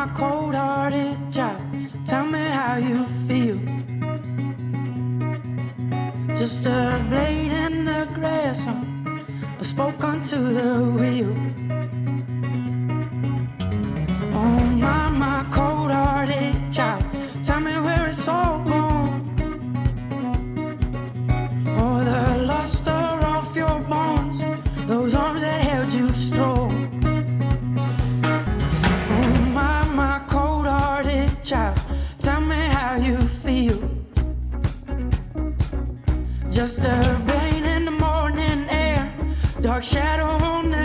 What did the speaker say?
my cold-hearted child, tell me how you feel. Just a blade in the grass, I spoke onto the wheel. Oh my cold-hearted child, tell me where it's all gone. Oh, the luster off your bones, those arms that held you strong. Oh my cold-hearted child, tell me how you feel. Just a rain in the morning air, dark shadow on